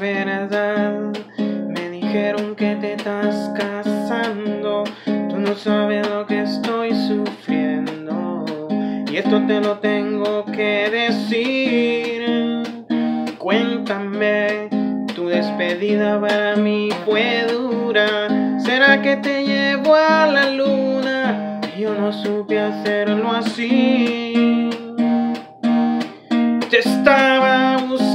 verdad. Me dijeron que te estás casando. Tú no sabes lo que estoy sufriendo, y esto te lo tengo que decir. Cuéntame, tu despedida para mí fue dura. ¿Será que te llevo a la luna? Yo no supe hacerlo así. Te estaba buscando